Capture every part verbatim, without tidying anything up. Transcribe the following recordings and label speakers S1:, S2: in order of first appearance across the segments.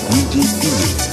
S1: D J Pierre.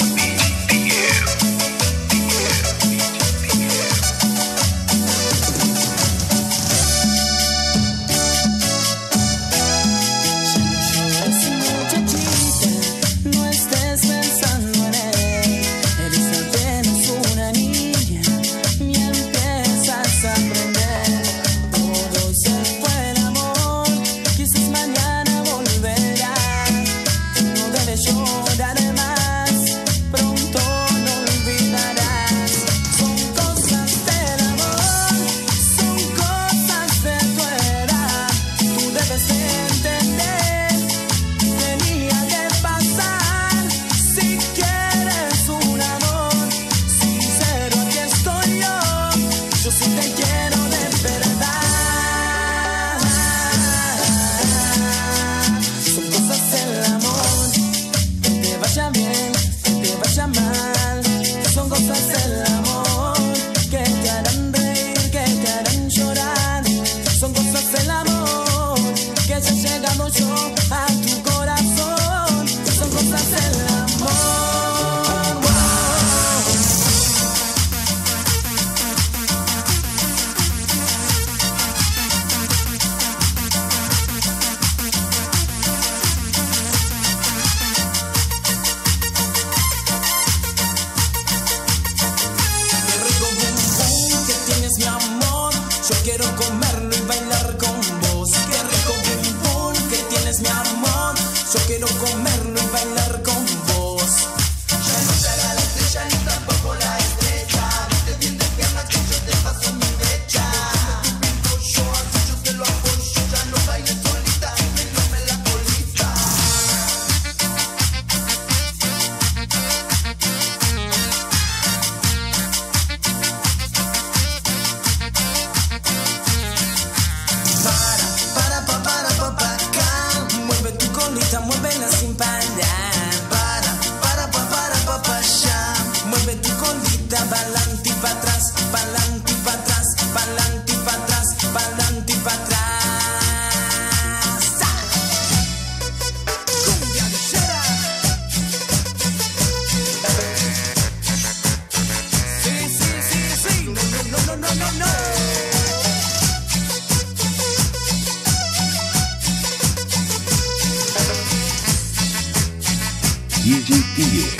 S1: D J Pierre.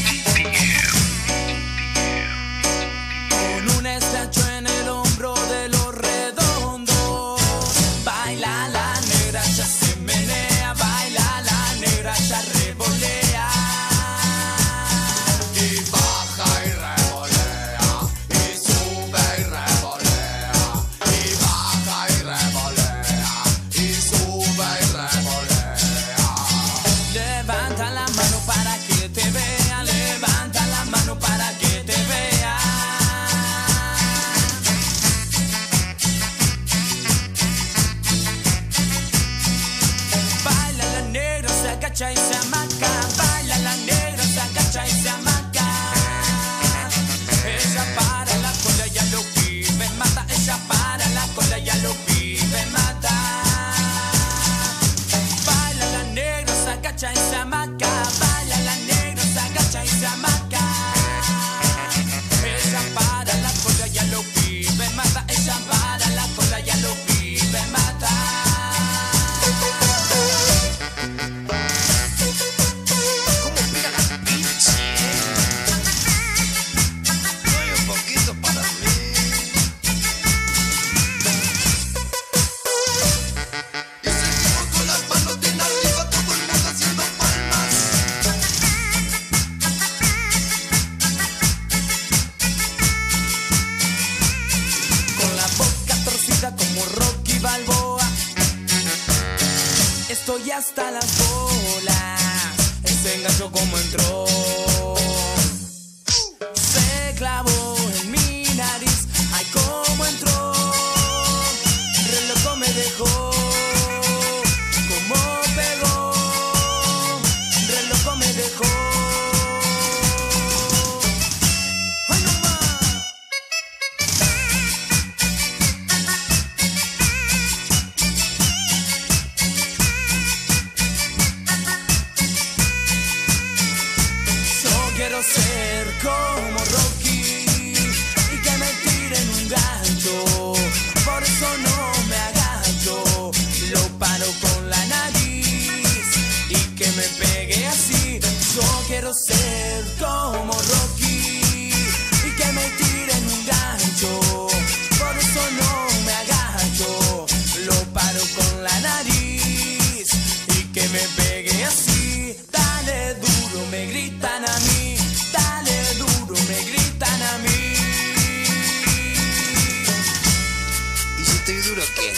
S2: Con un estacho en el hombro de los redondos, baila la negra, ya se menea, baila la negra, ya revolea.
S3: Y baja y revolea, y sube y revolea, y baja y revolea, y sube y revolea.
S2: Levanta la mano para que te vea, levanta la mano para que te vea. Baila la negra, se agacha y se amaca, baila la negra, se agacha y se amaca. Ella para la cola, ya lo vive, mata, ella para la cola, ya lo vive, mata. Baila la negra, se agacha y se amaca, baila la negra, se agacha y se amaca. Ella para la cola, ya lo vive, mata, ella para la cola, ya lo vive, mata.
S3: ¿Cómo pega la pinche? Doy un poquito para mí. Y seguimos con las manos bien arriba, todo el mundo haciendo palmas.
S2: Con la boca torcida como Rocky Balboa, estoy hasta las bolas. Ese engancho como entró, se clavó en mi nariz. Ay, cómo entró, re loco me dejó. Como pegó, re loco me dejó. Ay, no más. quiero ser como Rocky y que me tiren un gancho. Por eso no me agacho, lo paro con la nariz y que me pegue así. Yo quiero ser como Rocky y que me tiren un gancho. Por eso no me agacho, lo paro con la nariz y que me pegue así. Dale duro, me gritan a mí. Dale duro, me gritan a mí.
S4: ¿Y si estoy duro qué?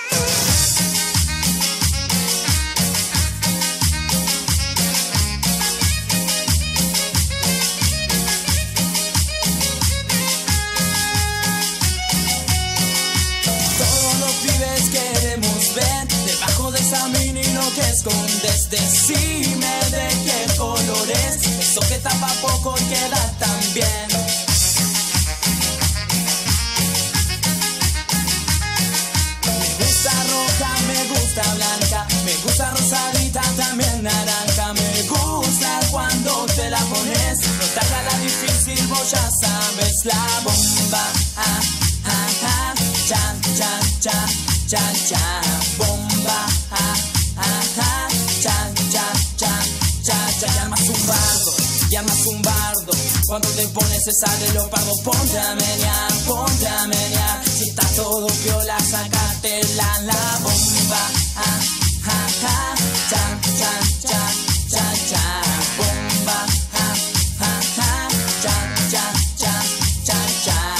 S2: Todos los pibes queremos ver debajo de esa mini lo que escondes. Decime de qué color es eso que tapa poco y queda tan bien. Me gusta roja, me gusta blanca, me gusta rosadita, también naranja. Me gusta cuando te la pones, no te haga la difícil, vos ya sabes. La bomba, ah, ah, ah, chan, chan, chan, chan, chan. Bomba, ah, ah, ah, chan, chan, chan, chan, chan. Y armas un bardo, y armas un bardo. Cuando te pones esa de leopardo, ponte a menear, ponte a menear. Si está todo piola, sácatela. La bomba, ah, ah, ah, chan, chan, chan, chan, chan. Bomba, ah, ah, ah, chan, chan, chan, chan, chan.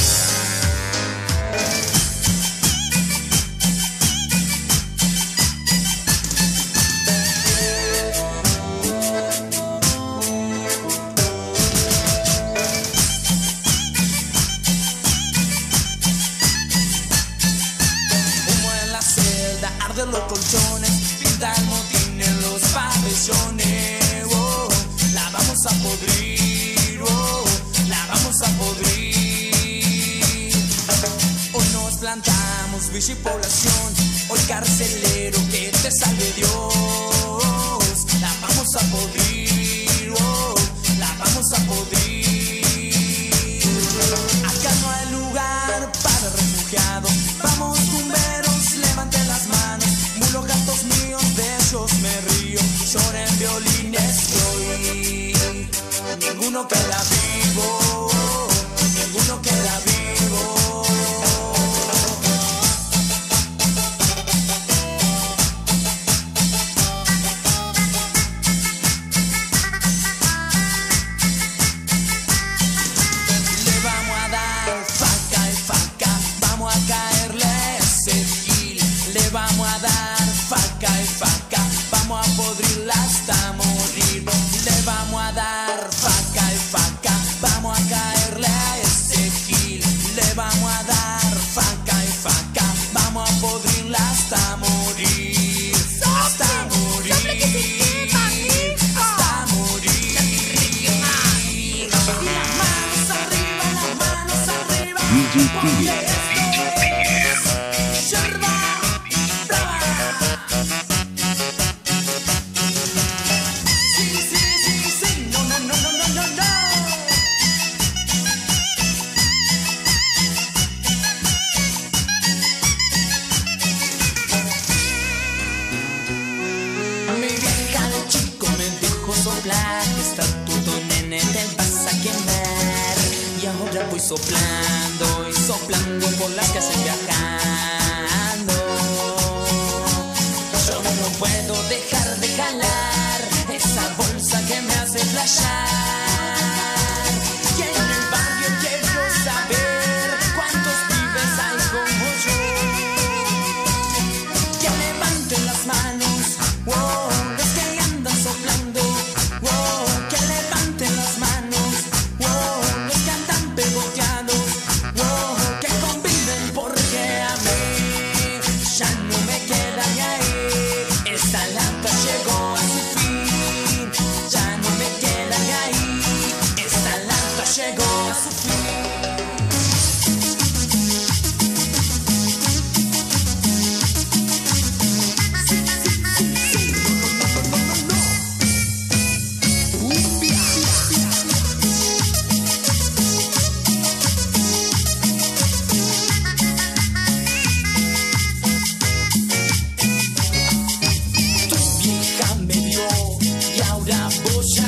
S2: Humo en la celda, arden los colchones, pinta el motín en los pabellones. Oh, la vamos a podrir, oh, la vamos a podrir. Hoy nos plantamos villa y población, hoy carcelero que te salve Dios. La vamos a podrir, oh, la vamos a podrir. Acá no hay lugar para refugiados. Vamos tumberos, levanten las manos. Mulos gatos míos, de ellos me río. Lloren violines hoy. Ninguno queda vivo, ninguno queda vivo. Le vamos a dar faca y faca, vamos a caerle a ese gil. Le vamos a dar faca y faca, vamos a podrirla hasta morir. Le vamos a dar faca y faca, vamos a caerle a ese gil. Le vamos a dar faca y faca, vamos a podrirla hasta morir. Hasta morir, hasta morir. Y las manos arriba, las manos arriba.
S1: D J Tigre.
S2: Porque esto es yerba brava. Sí, sí, sí, sí, no, no, no, no, no, no, no. Mi vieja de chico me dijo soplar, que estatuto nene te vas a quemar. Y ahora voy soplando y soplando por las calles viajando. Yo no puedo dejar de jalar esa bolsa que me hace flashear. Y en el barrio quiero saber cuántos pibes hay como yo. Que levanten las manos, wow, los que andan soplando, wow, que levanten las manos, wow, los que andan pegoteados, wow, que conviven porque a mí ya no me queda ni ahí. Esta lata llegó a su fin, ya no me queda ni ahí. ahora voy a